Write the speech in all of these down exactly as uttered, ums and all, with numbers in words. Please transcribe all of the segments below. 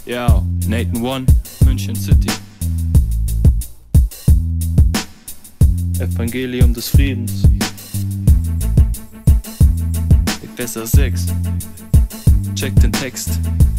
Ja, Nathan One, München City. Evangelium des Friedens. Epheser sechs. Check den Text.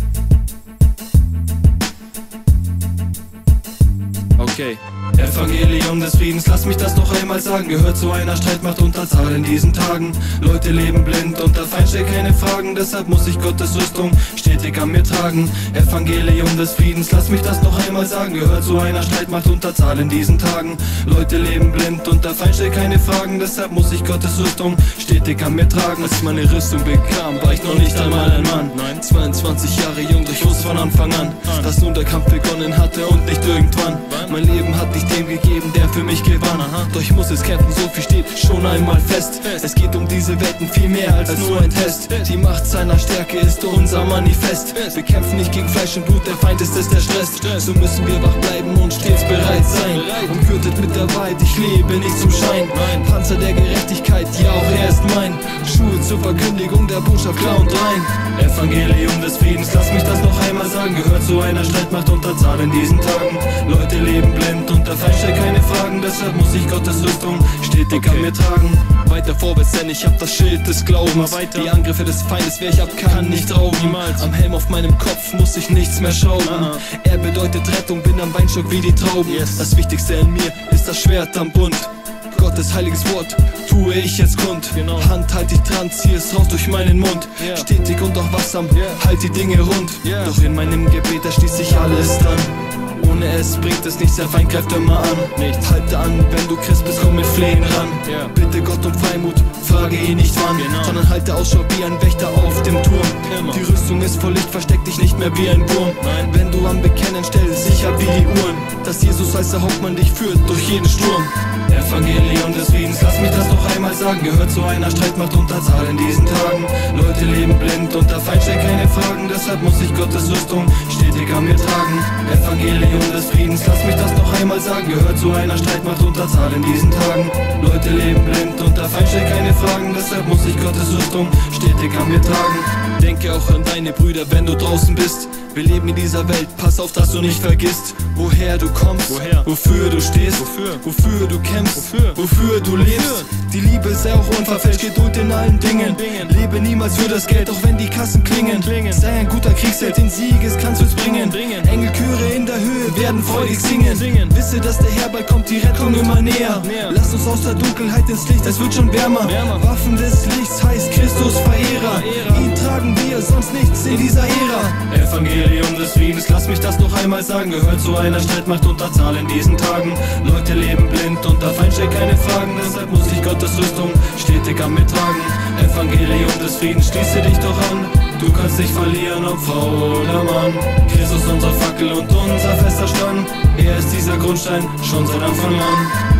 Okay. Evangelium des Friedens, lass mich das noch einmal sagen, gehört zu einer Streitmacht unter Zahl in diesen Tagen. Leute leben blind und der Feind stellt keine Fragen, deshalb muss ich Gottes Rüstung stetig an mir tragen. Evangelium des Friedens, lass mich das noch einmal sagen, gehört zu einer Streitmacht unter Zahl in diesen Tagen. Leute leben blind und der Feind stellt keine Fragen, deshalb muss ich Gottes Rüstung stetig an mir tragen. Als ich meine Rüstung bekam, war ich noch nicht einmal ein Mann. Nein, zweiundzwanzig Jahre jung, ich wusste von Anfang an, dass nun der Kampf begonnen hatte und nicht irgendwann. Mein Leben hat nicht dem gegeben, der für mich gewann. Doch ich muss es kämpfen, so viel steht schon einmal fest. Es geht um diese Welten viel mehr als nur ein Test. Die Macht seiner Stärke ist unser Manifest. Wir kämpfen nicht gegen Fleisch und Blut, der Feind ist es, der stresst. So müssen wir wach bleiben und stets bereit sein. Umgürtet mit der Wahrheit, ich lebe nicht zum Schein. Panzer der Gerechtigkeit, ja auch er ist mein. Schuhe zur Verkündigung der Botschaft klar und rein. Evangelium des Friedens, lass mich das noch einmal sagen, gehört zu einer Streitmacht unter Zahl in diesen Tagen. Leute leben blind und der Feind stellt keine Fragen, deshalb muss ich Gottes Rüstung stetig okay. an mir tragen. Weiter vorwärts, denn ich hab das Schild des Glaubens. Die Angriffe des Feindes, wer ich hab, kann nicht rauben. Niemals. Am Helm auf meinem Kopf muss ich nichts mehr schrauben. uh-huh. Er bedeutet Rettung, bin am Weinstock wie die Trauben. yes. Das Wichtigste in mir ist das Schwert am Bund. Gottes heiliges Wort tue ich jetzt kund. Genau. Hand halt ich dran, zieh es raus durch meinen Mund. yeah. Stetig und auch wachsam, yeah. halt die Dinge rund. yeah. Doch in meinem Gebet, da schließt sich alles dran. Ohne es bringt es nichts, der Feind greift immer an. Nichts. Halte an, wenn du Christ bist, komm mit Flehen ran. yeah. Bitte Gott um Freimut, frage ihn nicht wann, genau. sondern halte Ausschau wie ein Wächter auf dem Turm. Immer. Die Rüstung ist voll Licht, versteck dich nicht mehr wie ein Wurm. Nein. Wenn du am Bekennen, stell sicher wie die Uhren, dass Jesus als der Hauptmann dich führt durch jeden Sturm. Evangelium des Friedens, lass mich das noch einmal sagen, gehört zu einer Streitmacht unter Zahl in diesen Tagen. Leute leben blind und der Feind stellt keine Fragen, deshalb muss ich Gottes Rüstung stetig an mir tragen. Evangelium des Friedens, lass mich das noch einmal sagen, gehört zu einer Streitmacht unter Zahl in diesen Tagen. Leute leben blind und der Feind stellt keine Fragen, deshalb muss ich Gottes Rüstung stetig an mir tragen. Denke auch an deine Brüder, wenn du draußen bist. Wir leben in dieser Welt, pass auf, dass du nicht vergisst, woher du kommst, woher? wofür du stehst, wofür, wofür du kämpfst, wofür, wofür du lebst. Wofür? Die Liebe sei auch unverfälscht, Geduld in allen Dingen. Dingen. Lebe niemals für das Geld, auch wenn die Kassen klingen. klingen. Sei ein guter Kriegsheld, den Sieges kannst du's bringen. bringen. Engelchöre in der Höhe werden freudig singen. singen. Wisse, dass der Herr bald kommt, die Rettung immer näher. näher. Lass uns aus der Dunkelheit ins Licht, es wird schon wärmer. wärmer. Waffen des Lichts heißt Christus Verehrer. Verehrer. Ihn tragen wir, sonst nichts in dieser Ära. Evangelium des Friedens, lass mich das noch einmal sagen, gehört zu einer Streitmacht unter Zahl in diesen Tagen. Leute leben blind und der Feind stellt keine Fragen, deshalb muss ich Gottes Rüstung stetig an mir tragen. Evangelium des Friedens, schließe dich doch an, du kannst nicht verlieren, ob Frau oder Mann. Christus unsere Fackel und unser fester Stand, er ist dieser Grundstein schon seit Anfang an.